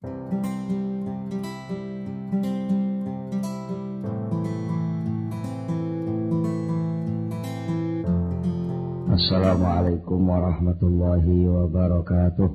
Assalamualaikum warahmatullahi wabarakatuh.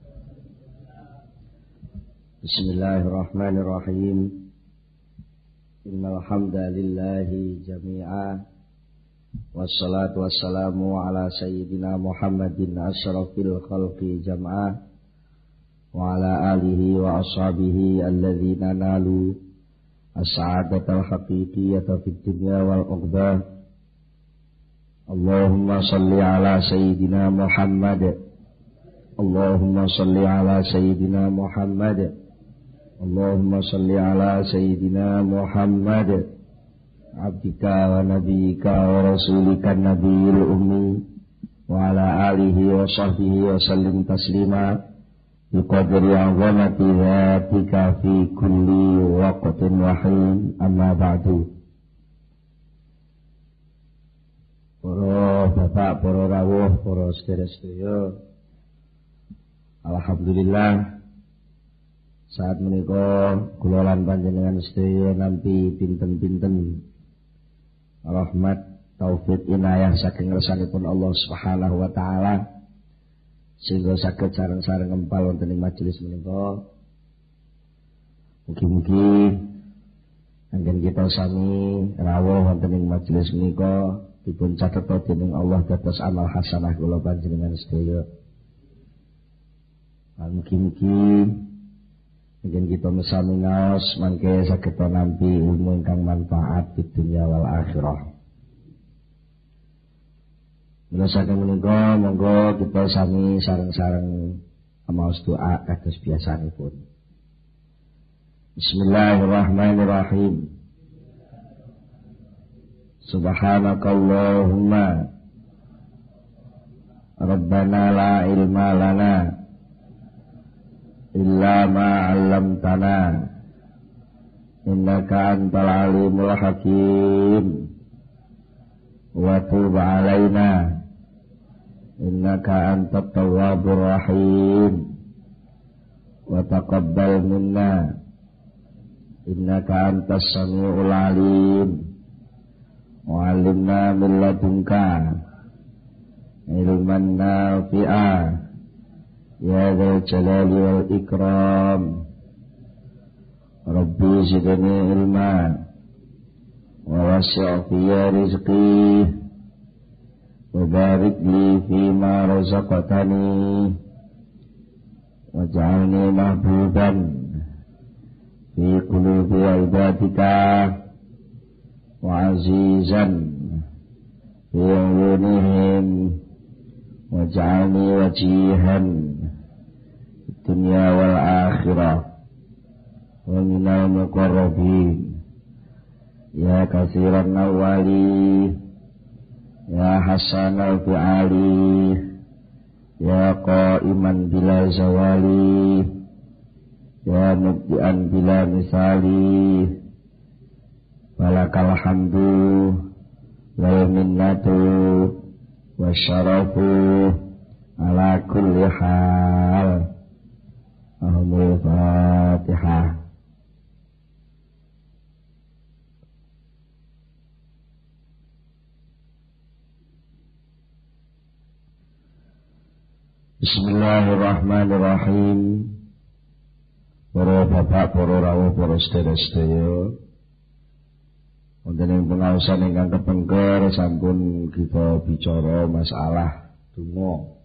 Bismillahirrahmanirrahim. Innal hamdalillahi jami'a wassalatu wassalamu ala sayyidina Muhammadin asyrafil khalqi jam'a wa ala alihi wa ashabihi alladhina nalu as-sa'adatal haqiqiyyata fid dunya wal uqbah. Allahumma salli ala sayyidina Muhammad. Allahumma salli ala sayyidina Muhammad. Allahumma salli ala sayyidina Muhammad abdika wa nabiyyika wa rasulika nabiyil ummi wa ala alihi wa sahbihi wa sallim taslima biqadri 'azamati dzatika fi kulli waqtin wa hin, amma ba'du. Para bapak, para rawuh, para sedherek-sedherek, alhamdulillah saat menika kula lan panjenengan sedaya nampi pinten-pinten rahmat taufik inayah saking ngersanipun Allah Subhanahu wa taala sehingga saged sareng-sareng ngempal wonten ing majelis menika. Mugi-mugi anggen kita sami rawuh wonten ing majelis menika dipun catet dening Allah dados amal hasanah kula panjenengan sedaya. Mugi-mugi ingin kita mesami ngaos mangke saged nampi ilmu ingkang manfaat di dunia wal akhirah. Mula saking menika monggo kita sami sareng-sareng maos doa kados biasanipun. Bismillahirrahmanirrahim. Subhanakallahumma Rabbana la ilma lana illa ma 'allamtana innaka antal alimul hakim wa tub 'alaina innaka antat tawwabur rahim wa taqabbal minna innaka antas samiul alim wa 'allimna min ladunka ilman nafi'a ya dzal jalali wal ikram. Rabbi zidni ilma wa wasi' fi rizqi wa barik li fima razaqtani waj'alni mahbuban fi qulubi ibadika wa azizan fi uyunihim waj'alni wajihan dunya wal akhirah wa minal muqarrabin ya katsiran nawali ya hasanal fi'ali ya qa'iman bila zawali ya mubdi'an bila misali walakal hamdu wal minnatu wasyarafu ala kulli hal. Al-Fatihah. Bismillahirrahmanirrahim. Para bapak, para rawuh, para sedherek-sedherek, wonten ing pengaosan ingkang kepengker sampun kita bicara masalah donga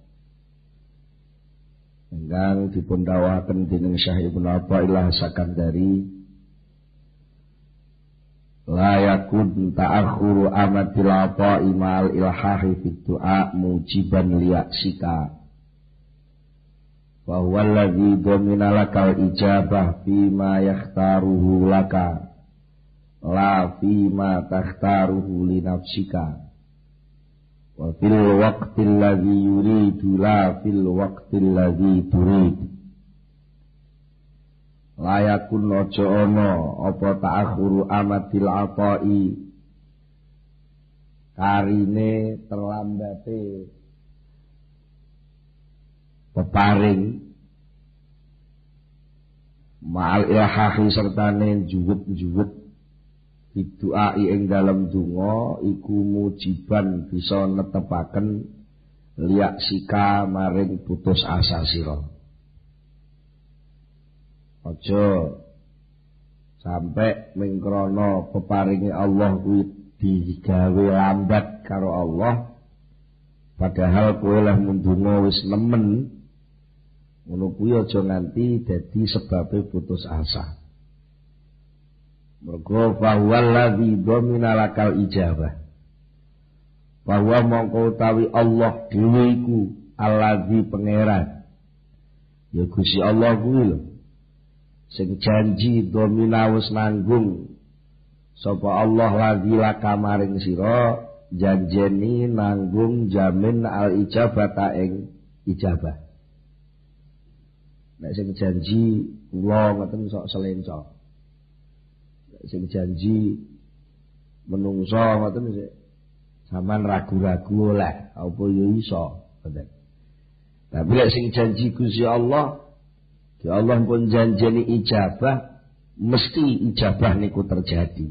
ingkang dipun dawuhaken dening Syekh Ibnu Athaillah Sakandari, la yakun ta'akhuru amatil ata'i ma'al ilhahi fid du'a mujiban liyaksika wa huwa alladhi domina lakal ijabah fima yakhtaruhu laka la fima takhtaruhu li nafsika wa fil waqtil ladzi yuridu la fil waqtil ladzi turid. Layakun ojo ono apa ta'akhuru amatil ata'i karine terlambate peparing ma'al ilhahi sertane juwet-juwet bidu'ai ing dalem donga iku mujiban bisa netepaken liak sika maring putus asa sira. Aja sampai mengkrono peparingi Allah kuwi digawe lambat karo Allah, padahal kowe lah mundunga wis nemen. Ngono kuwi aja nganti dadi sebabe putus asa. Mergo bahwa ladzi domina lakal ijabah. Bahwa mongko utawi Allah dhewe iku alladzi pangeran. Ya Gusti Allah kuwi lho. Sing janji domina wis nanggung sapa Allah ladzi laka maring sira janjeni nanggung jamin al ijabata ing ijabah. Nek sing janji kula ngoten sok selenco. Nek sing janji menungso ngoten sik sampean ragu-ragu oleh apa ya iso ngoten. Tapi nek sing janji Gusti Allah, ya Allah pun janjeni ijabah, mesti ijabah niku terjadi.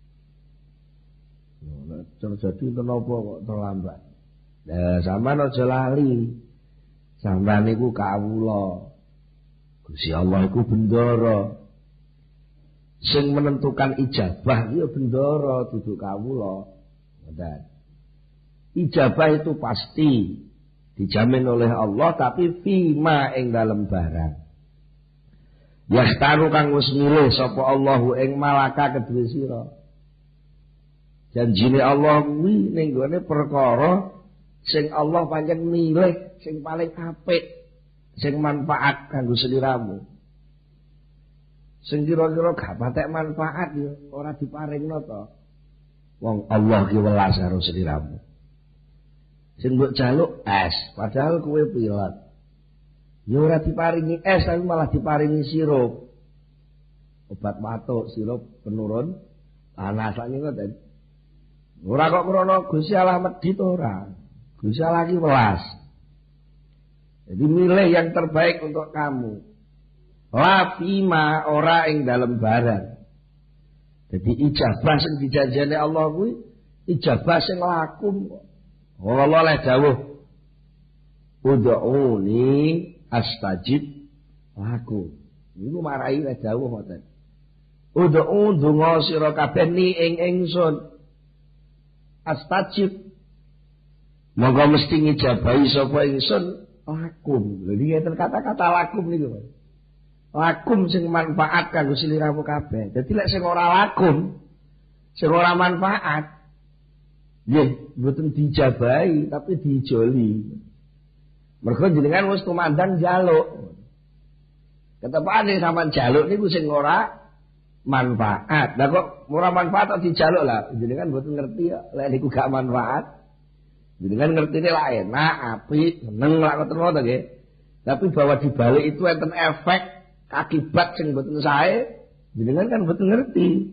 Nek terjadi kenapa kok terlambat? Lah sampean aja lali. Sampean niku kawula. Gusti Allah iku bendara. Sing menentukan ijabah ya bendara dudu kawula. Ngoten. Ijabah itu pasti dijamin oleh Allah, tapi fima ing dalem barang. Yakhtaru kang wis milih sapa Allahu ing malaka kedue sira. Janjine Allah kuwi ning gone perkara sing Allah pancen milih sing paling apik. Sing manfaat kanggo sliramu. Sing kira-kira gak patek manfaat ya ora diparingno to. Wong Allah ki welas karo sliramu. Sing mbok jaluk es, padahal kowe pilot. Ya ora diparingi es tapi malah diparingi sirup. Obat watuk, sirup penurun panas lan ngoten. Ora kok krana Gusti Allah medhit ora. Gusti Allah ki welas. Jadi milih yang terbaik untuk kamu. La fima ora ing dalem barang. Jadi ijabah sing dijanjeni Allah kuwi ijabah sing lakum kok. Allah leh dawuh ud'uni astajib lakum. Niku marai leh dawuh ngoten. Ud'u donga sira kabeh ni ing ingsun. Astajib. Monggo mesti ngijabahi sapa ingsun lakum. Lha iki kata-kata lakum niku. Lakum sing manfaat kanggo sliramu kabeh. Dadi lek sing ora lakum, sing ora manfaat, nggih mboten dijabahi tapi dijoli. Mergo jenengan wis tumandang njaluk. Ketepane sampean njaluk niku sing ora manfaat. Lah kok ora manfaat kok dijaluk lah. Jenengan mboten ngerti kok lek niku gak manfaat. Jenengan ngertine lah enak, apik, seneng lah ngoten nggih. Tapi bahwa di balik itu enten efek akibat sing mboten sae, jenengan kan mboten ngerti.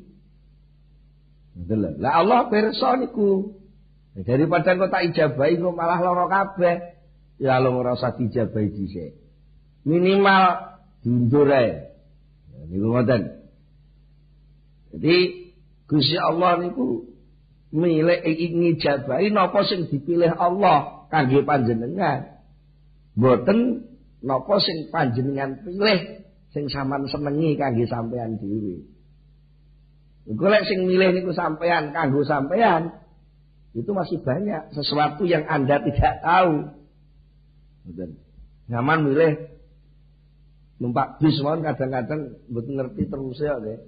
Betul lho. Lah Allah pirsa niku. Daripada kok tak ijabahi kok malah lara kabeh. Ya Allah ora usah dijabahi dhisik. Minimal diundur ae. Niku ngoten. Jadi Gusti Allah niku milih ngijabahi napa sing dipilih Allah kangge panjenengan. Mboten napa sing panjenengan pilih sing sampean senengi kangge sampean dhewe. Golek sing milih niku sampean kanggo sampean itu masih banyak sesuatu yang Anda tidak tahu. Betul. Nyaman milih numpak bis mawon kadang-kadang mboten ngerti terus ya nggih.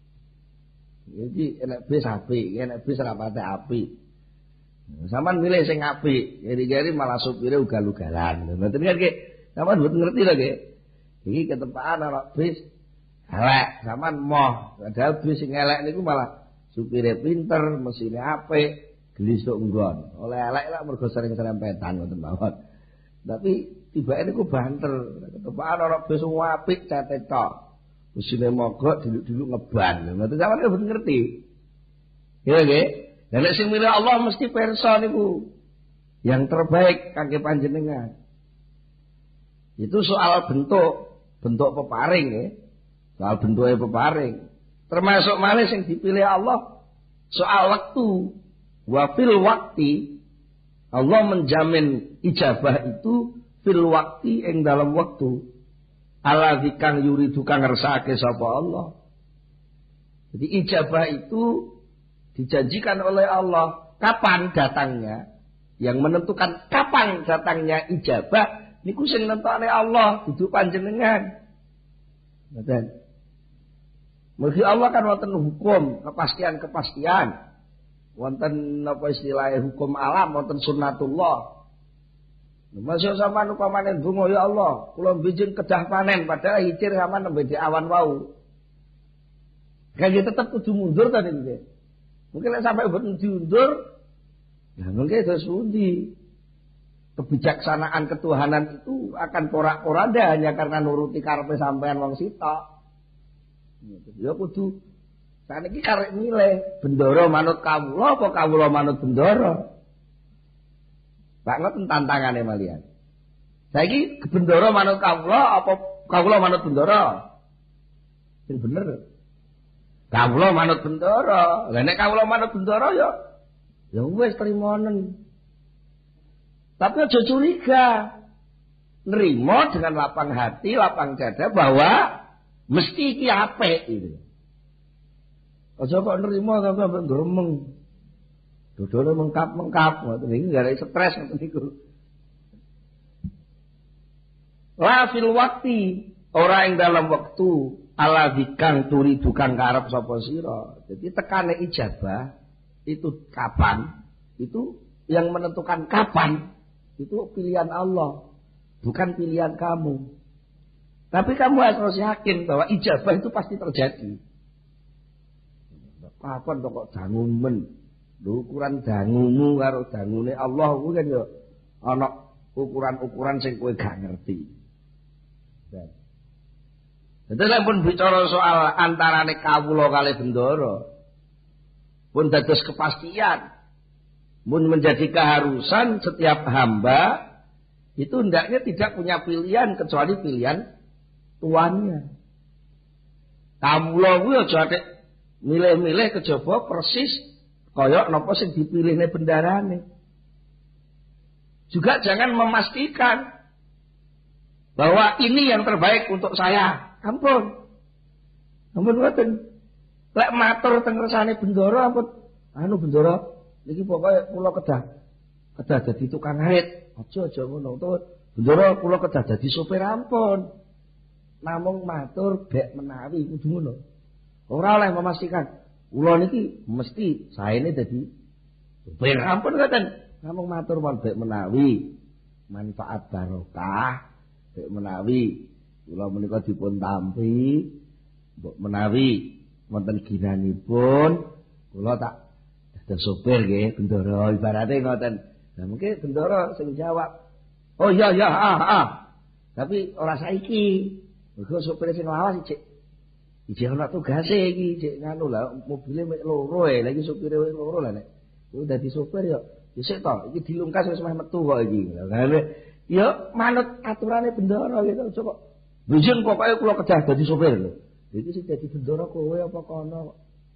Jadi enak bis apik, enak bis ora pate apik. Sampeyan milih sing apik, geri-geri malah supire ugal-ugalan. Mboten kan nggih. Sampeyan mboten ngerti lho nggih. Iki ketepaan ana bis elek, sampean moh. Padahal bis sing elek niku malah supire pinter, mesine apik, glisuk nggon. Oleh elek lak mergo sering serempetan ngoten mawon. Tapi tibake niku banter. Ketepaan ana bis apik catet tok. Mesine mogok dulu-dulu ngeban. Ngoten sampeyan mboten ngerti. Ya nggih. Lah nek sing milih Allah mesti pirsa niku yang terbaik kangge panjenengan. Itu soal bentuk peparing nggih. Soal bentuke peparing. Termasuk malih sing dipilih Allah soal waktu. Wa fil waqti Allah menjamin ijabah itu fil waqti ing dalam waktu. Alladzi kang yuridu kang ngersake sapa Allah. Jadi ijabah itu dijanjikan oleh Allah. Kapan datangnya? Yang menentukan kapan datangnya ijabah niku sing nentokne Allah, dudu panjenengan. Ngoten. Mergi Allah kan wonten hukum, kepastian-kepastian. Wonten apa istilahnya hukum alam, wonten sunnatullah. Masya sampean upamane donga ya Allah, kula bijin kedah panen padahal hicir sampean nembe di awan wau. Kayak tetep kudu mundur ta niki. Mungkin nek sampai mboten diundur, ya mungkin terus pundi. Kebijaksanaan ketuhanan itu akan porak-poranda hanya karena nuruti karepe sampean wong sitok. Ya kudu saniki karek milih bendoro manut kawula apa kawula manut bendoro. Pak ngoten tantangane malian. Saiki bendoro manut kawula apa kawula manut bendoro? Sing bener. Kawula manut bendoro. Lah nek kawula manut bendoro ya wis trimonen. Tapi aja curiga. Nerima dengan lapang hati, lapang dada bahwa mesti iki apik gitu. Aja kok nerima sampe gremeng. Dodone mengkap-mengkap ngoten iki gara stres ngoten niku. La fil waqti ora ing dalam waktu alladzi kang turidu kang karep sapa sira. Jadi tekane ijabah itu kapan? Itu yang menentukan kapan itu pilihan Allah, bukan pilihan kamu. Tapi kamu harus yakin bahwa ijabah itu pasti terjadi. Kapan kok dangun men? Lho ukuran dangumu karo dangune Allah kuwi kan ya ana ukuran-ukuran sing kowe gak ngerti. Dadi lek pun bicara soal antarane kawula kalih bendoro pun dados kepastian. Pun menjadi keharusan setiap hamba itu hendaknya tidak punya pilihan kecuali pilihan tuannya. Kawula kuwi aja milih-milih kejaba persis kaya napa sing dipilihne bendarane. Juga jangan memastikan bahwa ini yang terbaik untuk saya. Ampun. Ampun ngoten. Lek matur teng kersane bendara ampun bendara niki pokoke kula kedah dadi tukang arit. Aja ngono to. Bendara kula kedah dadi sopir ampun. Namung matur bek menawi kudu ngono. Ora oleh memastikan kula niki mesti saene dadi sopir ampun ngoten. Namung matur wal bek menawi manfaat barokah bek menawi kula menika dipun tampi mbok menawi wonten ginanipun kula tak dados sopir nggih bendara ibarate ngoten. Lah mungkin bendara sing jawab, "Oh iya Tapi ora saiki. Mergo sopir sing lawas iki ana tugase iki cek nganu lah mobile mek loro lha iki sopire wis loro lah nek kuwi dadi sopir ya dhisik to iki dilungkas wis meh metu kok iki. Lah ya manut aturane bendara gitu aja kok. Bijin pokoke kula kedah dadi sopir lho. Iki sing dadi bendara kowe apa kono.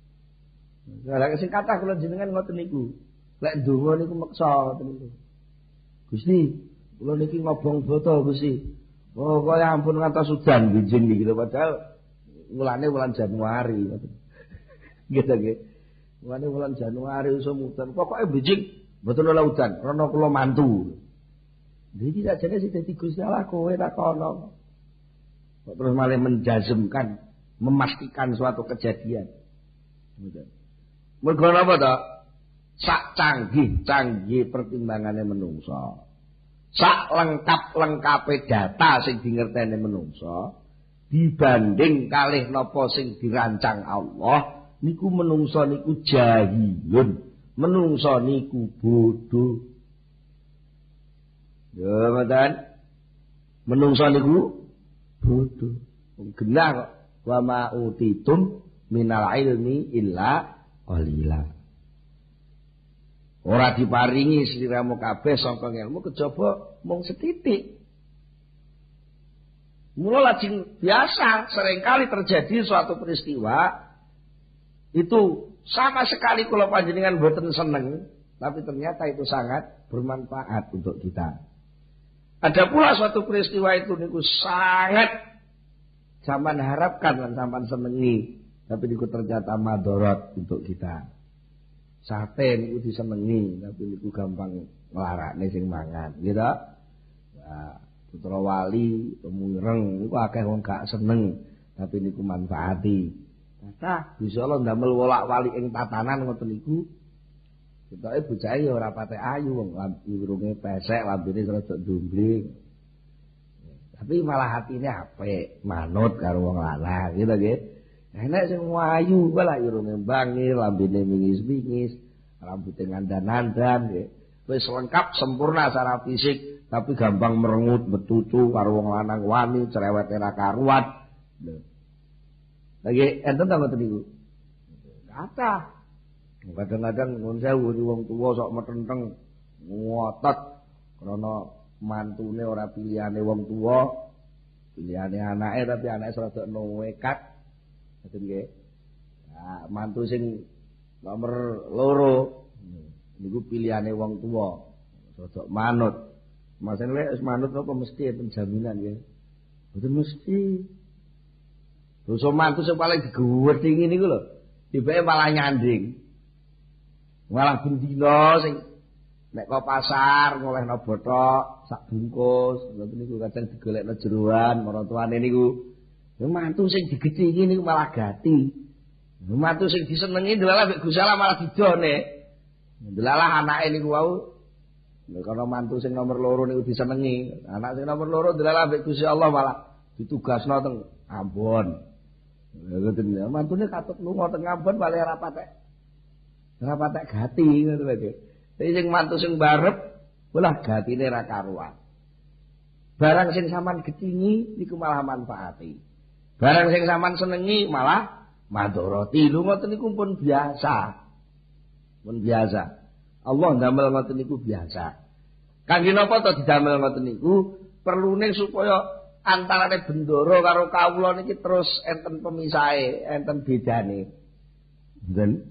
Lah sing kathah kula jenengan ngoten niku. Lek ndonga niku meksa ngoten niku. Gusti, kula niki ngobong boto Gusti. Oh, kaya ampun ngantos udan bijin iki lho padahal mulane wulan Januari ngoten. Gitu nggih. Mulane wulan Januari iso udan. Pokoke bijin mboten ana udan, krana kula mantu. Iki sakjane sing dadi Gusti Allah kowe tak kono. Terus malah menjazmkan, memastikan suatu kejadian. Mergo napa to? Sak canggih pertimbangannya menungso. Sak lengkap-lengkape data sing dingerteni menungso dibanding kalih napa sing dirancang Allah niku menungso niku jahilun. Menungso niku bodoh. Ya ngoten. Menungso niku bodoh. Genah kok wa ma utitum minal ilmi illa qalila. Ora diparingi sliramu kabeh saka ilmu kejaba mung setitik. Mula lajeng biasa seringkali terjadi suatu peristiwa itu sama sekali kula panjenengan boten seneng, tapi ternyata itu sangat bermanfaat untuk kita. Ada pula suatu peristiwa itu niku sangat zaman harapkan lan sampean senengi, tapi niku ternyata madorot untuk kita. Sate niku disenengi, tapi niku gampang nglarakne sing mangan, gitu. Nah, putra wali, pemireng niku akeh wong gak seneng, tapi niku manfaati. Nah, Gusti Allah ndamel wolak-walik ing tatanan ngoten niku. Ketoke bocahe ya ora patek ayu wong irunge pesek, lambene rada ndumbling. Tapi malah hatine apik, manut karo wong lanang, gitu nggih. Enek sing ayu kuwi lah irunge bangil, lambene mingis-mingis, rambute ngandan-andan nggih. Wis lengkap sempurna secara fisik, tapi gampang merengut betutu karo wong lanang wani, cerewete ra karuan. Lho. Lagi enten ta ngoten niku? Kathah. Kadang-kadang nuwun sewu wong tuwa sok metenteng ngotot krana mantune ora pilihane wong tuwa, pilihane anake tapi anake rada nekat. Ngoten nggih. Nah, mantu sing nomor 2 niku pilihane wong tuwa, rada manut. Masane wis manut apa mesti enten jaminan nggih. Mboten mesti. Dosa mantu sing paling digewedhingi niku lho, tibake malah nyanding. Malah bendina sing nek kok pasar ngolehno bothok sak bungkus, ngoten niku kadang digolekno jeroan maratuane niku. Ya mantu sing digedhingi niku malah gati. Mantu sing disenengi delalah mek Gusti Allah malah didone. Delalah anake niku wau karena mantu sing nomor 2 niku disenengi. Anak sing nomor 2 delalah mek Gusti Allah malah ditugasno teng Ambon. Ya ngoten ya, mantune katut lunga teng Ambon bali ora patek gati ngoten lho. Tapi sing mantu sing barep ulah gatine ra karuan. Barang sing sampean gedhingi niku malah manfaati. Barang sing sampean senengi malah madharati. Lho ngoten niku pun biasa. Pun biasa. Allah ndamel ngoten niku biasa. Kangge napa to didamel ngoten niku? Perlune supaya antarane bendoro karo kawula niki terus enten pemisahe, enten bedane. Ngoten.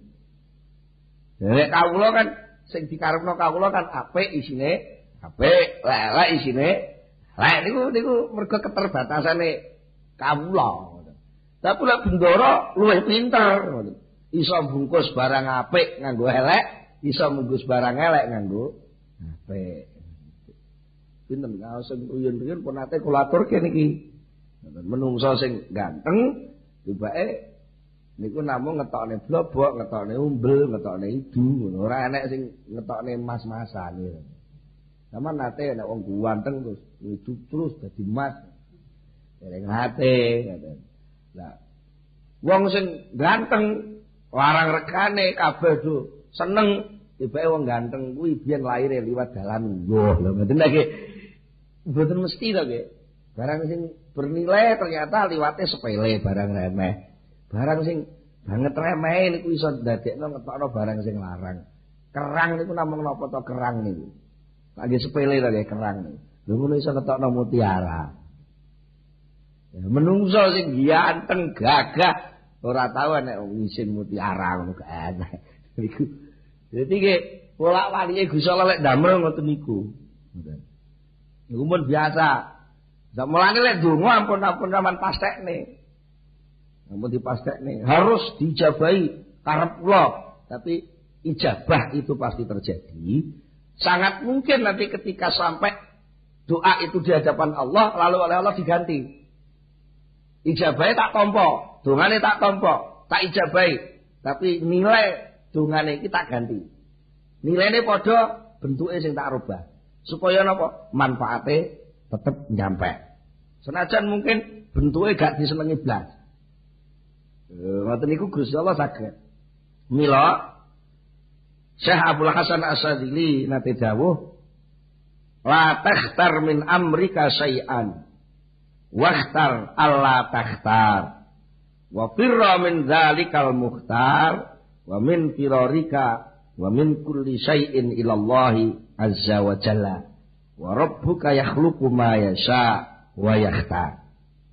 Nek kawula kan sing dikarepno kawula kan apik isine, apik, lelek isine. Lek niku mergo keterbatasane kawula. Tapi lek bendoro luwih pinter ngoten. Iso bungkus barang apik nganggo elek, iso bungkus barang elek nganggo apik. Pinten kaos sing uyun-uyun pun nate kula aturke niki. Menungso sing ganteng tibake niku namung ngetokne blobok, ngetokne umbel, ngetokne idu ngono. Ora enek sing ngetokne mas-masan ya. Sampeyan nate nek wong ganteng terus idu terus dadi mas. Dereng nate ngoten. Lah wong sing ganteng larang rekane kabeh do seneng tibake wong ganteng kuwi biyen laire liwat dalan yo. Lha ngoten lagi. Mboten mesti to nggih. Barang sing bernilai ternyata liwate sepele, barang remeh. Barang sing banget remeh niku iso ndadekno ngetokno barang sing larang. Kerang niku namung napa to kerang niku. Lagi sepele to nggih kerang niku. Lho ngono iso ngetokno mutiara. Ya menungso sing ganteng gagah ora tau nek ngisin mutiara ngono gak enak. Niku. Dadi nggih wolak-walike Gusti Allah lek damel ngoten niku. Ngoten. Niku pun biasa. Mulane lek donga ampun sampean pastekne. Ampun dipastekne. Harus diijabahi karep kula. Tapi ijabah itu pasti terjadi. Sangat mungkin nanti ketika sampai doa itu di hadapan Allah lalu oleh Allah diganti. Ijabahnya tak tompo, dongane tak tompo, tak ijabahi. Tapi nilai dongane iki tak ganti. Nilaine padha, bentuke sing tak rubah. Supaya napa manfaate tetep nyampe. Senajan mungkin bentuke gak disenengi blas. Ngoten niku Gusti Allah saged. Mila Syekh Abdul Hasan As-Sadili nate dawuh, la takhtar min amrika syai'an wakhtar alla takhtar wa firra min dzalikal mukhtar wa min firarika wa min kulli syai'in ilallahi azza wa jalla wa rabbuka yakhluqu ma yasha wa yakhtar.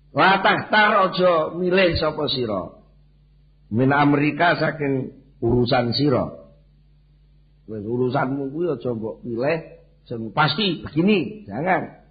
La tahtar aja milih sapa sira. Min Amerika saking urusan sira. Wis urusanmu kuwi aja mbok pilih sing pasti begini, jangan.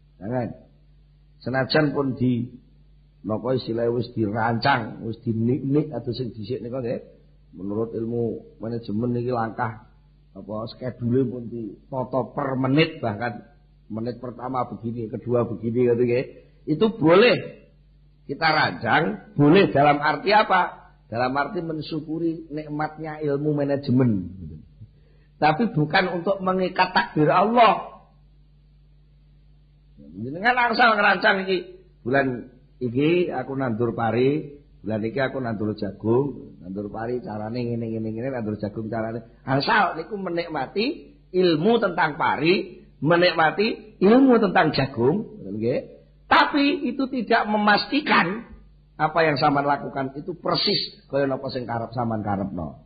Senajan pun di napa istilah wis dirancang, wis dinik-nik atau sing dhisik nika nggih. Menurut ilmu manajemen niki langkah apa skedule pun ditata per menit, bahkan menit pertama begini, kedua begini gitu nggih. Itu boleh kita rancang, boleh dalam arti apa? Dalam arti mensyukuri nikmatnya ilmu manajemen. Tapi bukan untuk mengikat takdir Allah. Jenengan asal ngerancang iki bulan iki aku nandur pari, bulan iki aku nandur jagung, nandur pari carane ngene nandur jagung carane. Asal niku menikmati ilmu tentang pari, menikmati ilmu tentang jagung, nggih. Tapi itu tidak memastikan apa yang sampean lakukan itu persis kaya napa sing karep sampean karepno.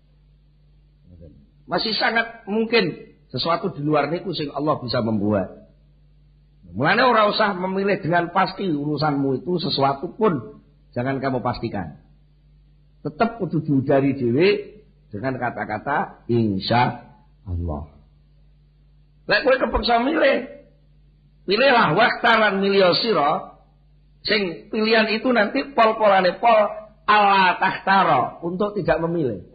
Masih sangat mungkin sesuatu di luar niku sing Allah bisa membuat. Mulane ora usah memilih dengan pasti urusanmu itu sesuatu pun jangan kamu pastikan. Tetap kudu diudari dhewe dengan kata-kata insya Allah. Lek kowe kepeksa milih, pilihlah waktaran milih sira sing pilihan itu nanti pol-polane pol ala takhtara untuk tidak memilih.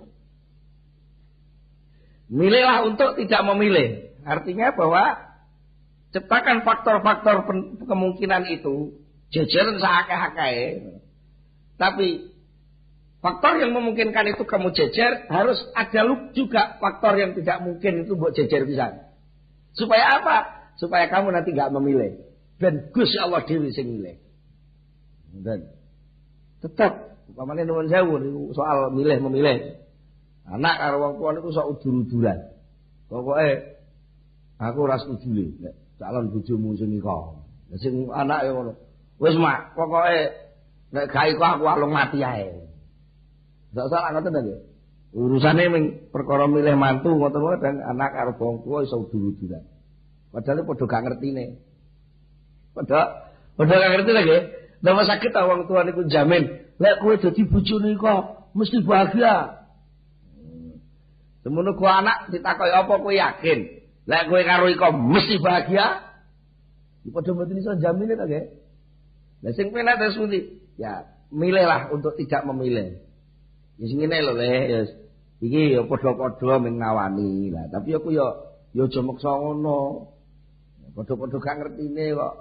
Milihlah untuk tidak memilih. Artinya bahwa ciptakan faktor-faktor kemungkinan itu jejer seakeh-akeh. Tapi faktor yang memungkinkan itu kamu jejer, harus ada juga faktor yang tidak mungkin itu buat jejer pisan. Supaya apa? Supaya kamu nanti gak memilih. Dan Gusti Allah dhewe sing milih. Dan tetap umpamane nuwun sewu soal milih memilih. Anak karo wong tuwa niku sok udur-uduran. Pokoke aku ora setuju nek calon bojomu sing nika. Sing anak ya ngono. Wis mak, pokoke nek gak iku aku alung mati ae. Ndak salah ngoten ta nggih. Urusane ming perkara milih mantu ngoten wae dan anak karo wong tuwa iso udur-uduran. Padahal padha gak ngertine. Padha gak ngerti lagi. Napa sakit ta wong tuwa niku jamin, lek kowe dadi bojone kok mesti bahagia. Semono ku anak ditakoki apa kowe yakin? Lek kowe karo iko mesti bahagia? Padha mboten iso jamine ta nggih. Lah sing penak terus pundi? Ya, milihlah untuk tidak memilih. Wis ngene lho Le, ya iki ya padha-padha ming nawani. Lah tapi aku ya aja meksa ngono. Padha-padha gak ngertine kok.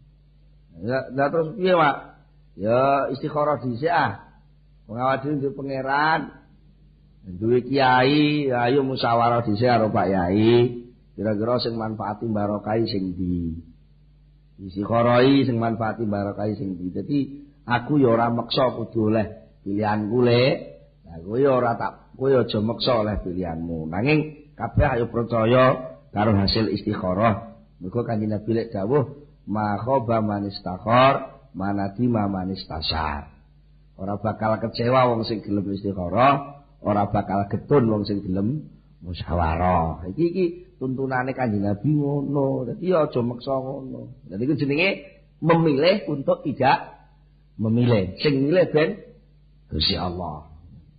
Lah terus piye, Pak? Ya istikharah dhisik ah. Pengawadi duwe pangeran. Duwe kiai, ayo musyawarah dhisik karo Pak Yai. Kira-kira sing manfaati barokah sing ndi? Istikharah sing manfaati barokah sing ndi. Dadi aku ya ora meksa kudu oleh pilihanku Le. Lah kowe ya ora kowe aja meksa oleh pilihanmu. Nanging kabeh ayo percaya karo hasil istikharah. Mergo Kanjeng Nabi lek dawuh, "Ma khaba man istakhar, manadima man istasar." Ora bakal kecewa wong sing gelem istikharah, ora bakal getun wong sing gelem musyawarah. Iki tuntunane Kanjeng Nabi ngono. Dadi aja meksa ngono. Dadi iku jenenge memilih untuk tidak memilih. Sing milih ben Gusti Allah.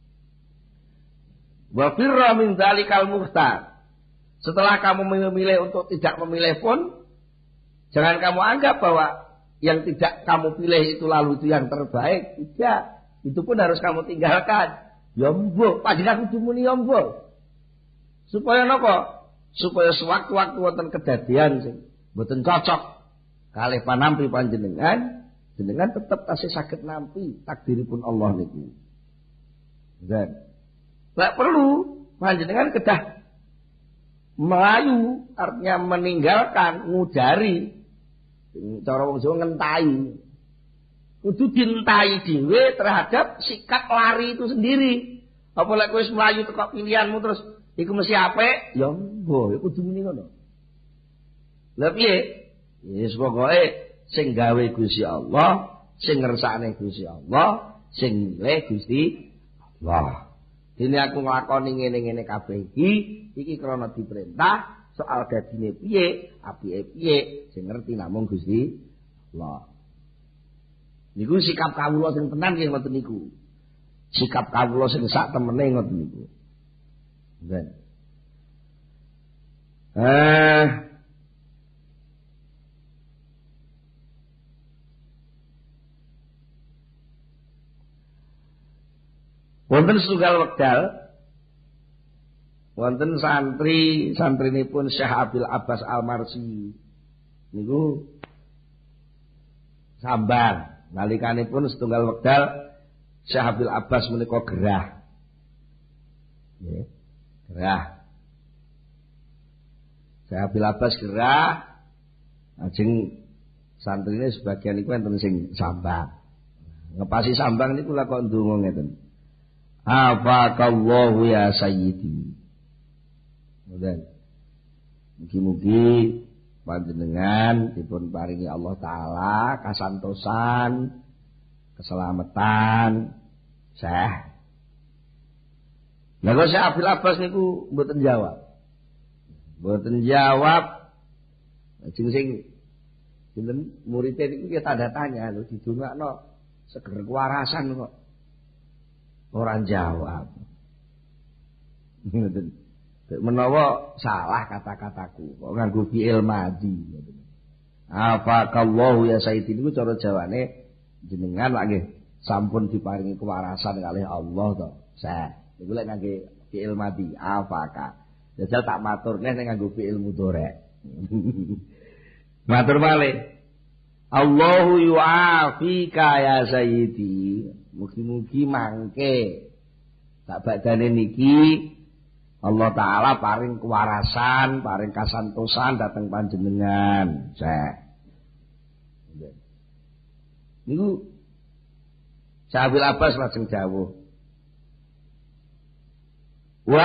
Wa firra min dzalikal muhtar. Setelah kamu memilih untuk tidak memilih pun, jangan kamu anggap bahwa yang tidak kamu pilih itu lalu itu yang terbaik. Tidak. Itu pun harus kamu tinggalkan. Ya mbuh, panjenengan kudu muni ya mbuh. Supaya napa? Supaya sewaktu-waktu wonten kedadian sing mboten cocok kalih panampi panjenengan, jenengan tetep tasih saged nampi takdiripun Allah niku. Dan lek perlu panjenengan kedah melayu, artinya meninggalkan, ngudari. Cara wong Jawa ngentai. Kudu dintai dhewe terhadap sikap lari itu sendiri. Apa lek kowe wis mlayu teko pilihanmu terus iku mesti apik, ya mboh, kudu muni ngono. Lah piye? Wis pokoke sing gawe Gusti Allah, sing ngersakne Gusti Allah, sing milih Gusti Allah. Dene aku nglakoni ngene-ngene kabeh iki krana diperintah, soal dadine piye, apike piye, sing ngerti namung Gusti Allah. Niku sikap kawula sing tenan nggih ngoten niku. Sikap kawula sing sak temene ngoten niku. Nggih. Wonten setunggal wekdal wonten santrinipun Syekh Abil Abbas Al-Marsi niku sambang nalikanipun setunggal wekdal Syekh Abil Abbas menika gerah. Nggih, gerah. Syekh Abil Abbas gerah ajeng santrine sebagian niku enten sing sambang. Ngepasi sambang niku lak kok ndonga ngeten. Afakallahu ya sayyidi. Kemudian mugi-mugi panjenengan dipun paringi Allah taala kasantosan, keselamatan. Syekh. Lah kok Syekh Abil Abbas niku mboten jawab. Mboten jawab. Sing sinten murid niku ya tanda tanya lho didongakno seger kewarasan kok. Ora jawab. Menawa salah kata-kataku kok nganggo fi'il madhi. Afakallahu ya sayyidi niku cara jawane jenengan lak nggih sampun diparingi kewarasan kalih Allah to. Sah. Niku lek ngangge fi'il madhi afaka. Jajal tak matur neh ning nganggo fi'il mudhari'. Matur malih. Allahu yu'afika ya sayyidi. Mugi-mugi mangke sak badane niki Allah taala paring kewarasan, paring kasantosan dhateng panjenengan. Syekh. Niku Syekh Abil Abbas lajeng dawuh. Wa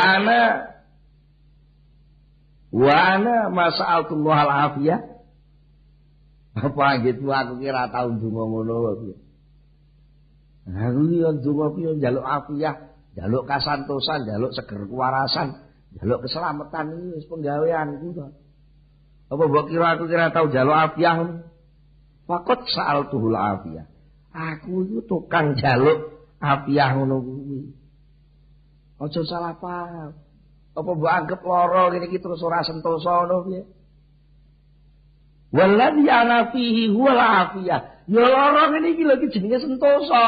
ana masa'alullah al-afiyah. Apa gitu aku kira tau ndonga ngono wae. Aku iki ndonga piye njaluk afiyah, njaluk kasantosan, njaluk seger kewarasan, njaluk keselamatan iki wis penggaweanku to. Apa mbok kira aku kira tau njaluk afiyah? Fakot sa'altuhul afiyah. Aku iku tukang njaluk afiyah ngono kuwi. Aja salah paham. Apa mbok anggap lara ngene iki terus ora sentosa ngono piye? Walladzi ana fihi huwal afiyah. Ya lara ngene iki lho iki jenenge sentosa.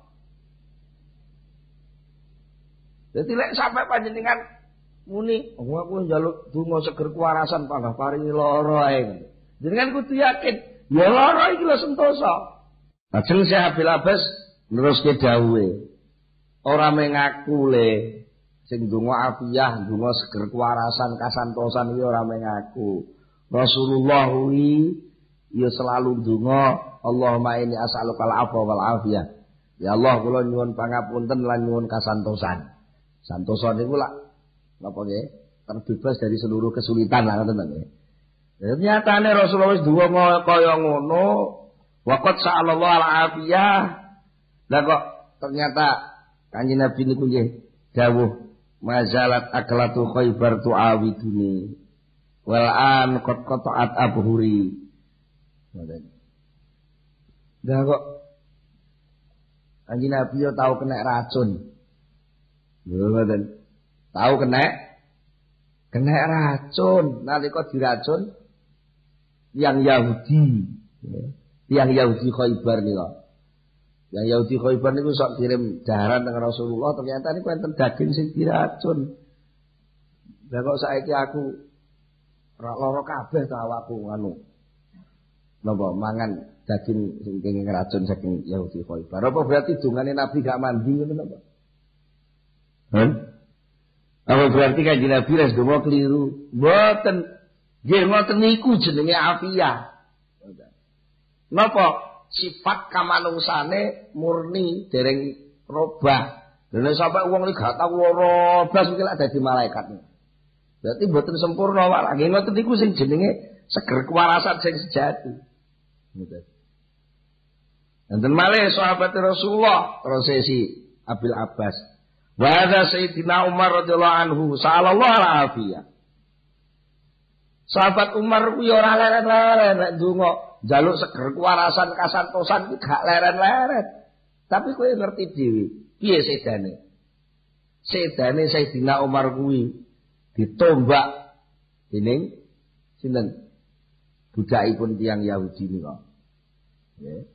Dadi lek sampe panjenengan muni, aku njaluk donga seger kewarasan panggah paringi lara ae. Jenengan kudu yakin, ya lara iki lho sentosa. Lajeng Syekh Abil Abbas neruske dawuhe. Ora mengaku le sing donga afiyah, donga seger kewarasan, kasantosan iki ora mengaku. Rasulullah ya selalu ndonga Allahumma inni as'aluka al-'afwa wal 'afiyah. Ya Allah kula nyuwun pangapunten lan nyuwun kasantosan. Santosa niku lak napa nggih terbebas dari seluruh kesulitan lah ngoten nggih. Ternyatane Rasulullah wis ndonga kaya ngono waqat sa'allallahu al-'afiyah. Lah kok ternyata Kanjeng Nabi niku nggih dawuh mazalat aklatu Khaibar tu'awiduni wal an qad qata'at abhuri. Lah kok Kanjeng Nabi yo tau kena racun. Lho ngoten. Tau kena racun nalika diracun yang Yahudi. Yang Yahudi Khaibar niku. Yang Yahudi Khaibar niku sok kirim daharan dengan Rasulullah ternyata niku enten daging sing diracun. Lah kok saiki aku lara kabeh ta awakku anu. Napa mangan daging sing kenging racun saking Yahudi Khaibar. Apa berarti dungane Nabi gak mandi ngono napa? Apa berarti Kanjeng Nabi wis donga keliru? Mboten. Nggih ngoten niku jenenge afiyah. Napa sifat kamanungsane murni dereng robah. Lha sampe wong iki gak tau lara blas iki lak dadi malaikat. Berarti mboten sempurna wae. Nggih ngoten niku sing jenenge seger kewarasan sing sejati. Ngoten. Enten malih sahabat Rasulullah prosesi Abil Abbas. Wa hadza Sayyidina Umar radhiyallahu anhu sallallahu alaihi. Sahabat Umar kuwi ora leren-leren nek ndonga njaluk seger kuwarasan kasantosan iki gak leren-leren. Tapi kowe ngerti dhewe, piye sedane? Sedane Sayyidina Umar kuwi ditombak dening sinten? Budakipun tiyang Yahudi nika. Nggih.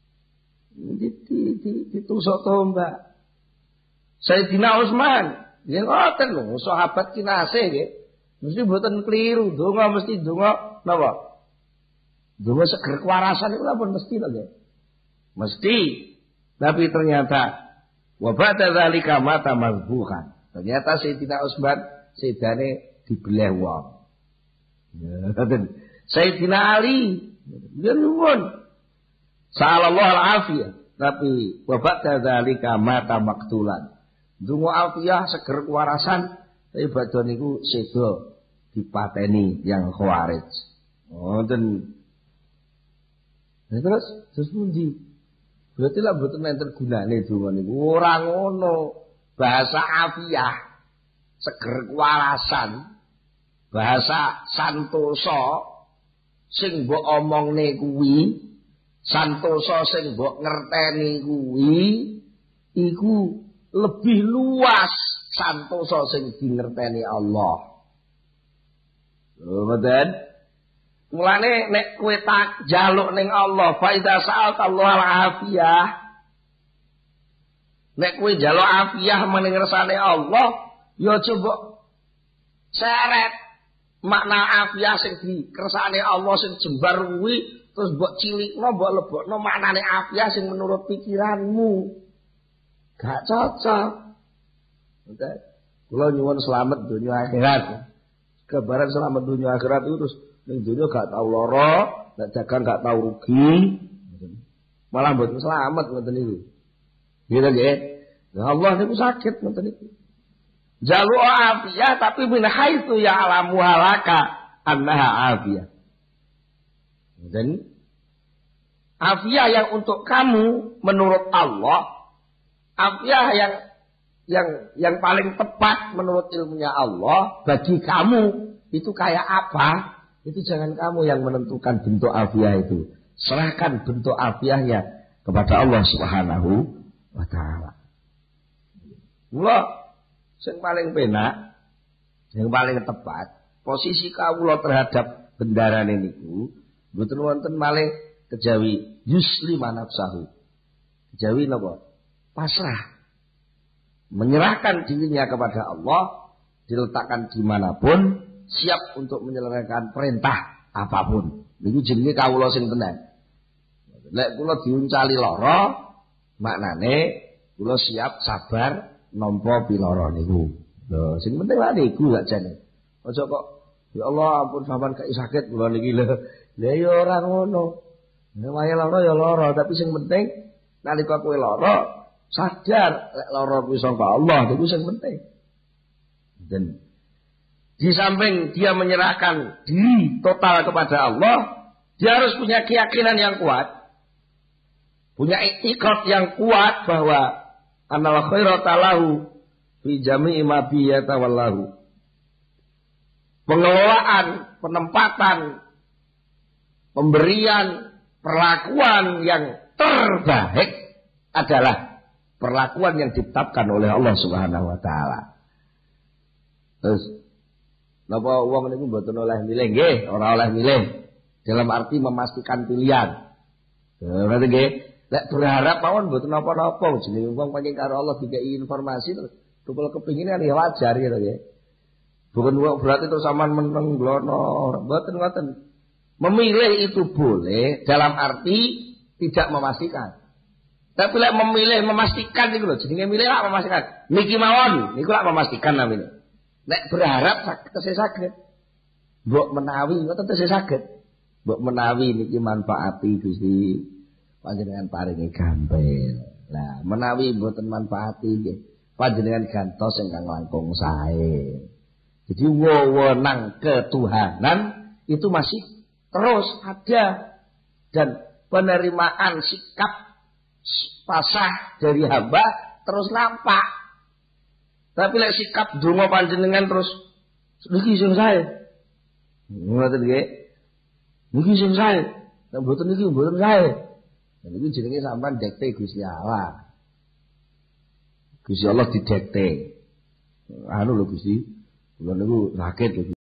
Ditusuk tombak. Sayyidina Utsman, yen ngoten lho, sahabat kinasih nggih. Mesti mboten keliru, donga mesti donga napa? Donga seger kewarasan iku pun mesti to nggih. Mesti. Tapi ternyata wa ba'da dzalika mata mazbuhan. Ternyata Sayyidina Utsman sedane dibelah wong. Ngoten. Sayyidina Ali yen nuwun sallallahu alaihi tapi wa ba'da dzalika mata maqtulan. Dungo alfiyah seger kewarasan tapi badhe niku sedo dipateni yang Khawarij. Ngoten. Terus pundi? Berarti lah mboten enten gunane donga niku. Ora ngono. Bahasa afiyah seger kewarasan, bahasa santosa sing mbok omongne kuwi, santosa sing mbok ngerteni kuwi iku lebih luas santosa sing dingerteni Allah. Ngoten. Mulane nek kowe tak njaluk ning Allah, fa idza sa'alta Allah al-afiyah. Nek kowe njaluk afiyah meneng ngersane Allah, ya coba seret makna afiyah sing dikersane Allah sing jembar kuwi terus mbok cilikno, mbok lebokno maknane afiyah sing menurut pikiranmu. Gak cocok. Ngoten. Kula nyuwun slamet dunya akhirat. Kabaran selamat dunya akhirat itu terus ning dunya gak tau lara, nek dagang gak tau rugi. Malah mboten selamat ngoten niku. Nggih nggih. Lah Allah niku sakit ngoten niku. Jalu afiyah tapi min haitsu ya'lamu halaka annaha afiyah. Dan afiyah yang untuk kamu menurut Allah, afiyah yang paling tepat menurut ilmunya Allah bagi kamu itu kayak apa? Itu jangan kamu yang menentukan bentuk afiyah itu. Serahkan bentuk afiyahnya kepada Allah Subhanahu wa taala. Mula sing paling penak, yang paling tepat, posisi kawula terhadap bendarane niku mboten wonten malih kejawi yuslima nafsahu. Kejawi napa? Pasrah. Menyerahkan dirinya kepada Allah, diletakkan dimanapun, siap untuk menyelenggarakan perintah apapun. Niku jenenge kawula sing tenan. Lek kula diuncali lara, maknane kula siap sabar nampa pilara niku. Lho, sing penting lha niku gak jane. Aja kok ya Allah ampun sampean kaya sakit kula niki lho. Lah ya ora ngono. Nek wae lara ya lara, tapi sing penting nalika kowe lara sadar lek lara kuwi saka Allah, itu sing penting. Dan di samping dia menyerahkan diri total kepada Allah, dia harus punya keyakinan yang kuat, punya iktikad yang kuat bahwa annal khairata lahu fi jami'i ma bi yatawallahu. Pengelolaan, penempatan, pemberian, perlakuan yang terbaik adalah perlakuan yang ditetapkan oleh Allah Subhanahu wa taala. Terus napa wong niku mboten oleh milih nggih, ora oleh milih dalam arti memastikan pilihan. Berarti nggih, lek berharap mawon mboten napa-napa jenenge wong pancen karo Allah dikai informasi terus tukul kepingin kan ya wajar gitu nggih. Bukan berarti terus sampean meneng glono, mboten ngoten. Memilih itu boleh dalam arti tidak memastikan. Tapi lek memilih memastikan niku lho jenenge milih lak memastikan. Niki mawon niku lak memastikan namanya. Nek berharap tesih saged. Mbok menawi ngoten tesih saged. Mbok menawi niki manfaati Gusti panjenengan paringi gampil. Lah menawi mboten manfaati nggih panjenengan gantos ingkang langkung sae. Jadi wewenang ketuhanan itu masih terus ada dan penerimaan sikap pasrah dari hamba terus nampak. Tapi lek sikap donga panjenengan terus niki sing sae. Ngoten nggih. Niki sing sae. Nek mboten iki mboten sae. Niku jenenge sampean dekte Gusti Allah. Gusti Allah didekte. Anu lho Gusti, kula niku sakit lho.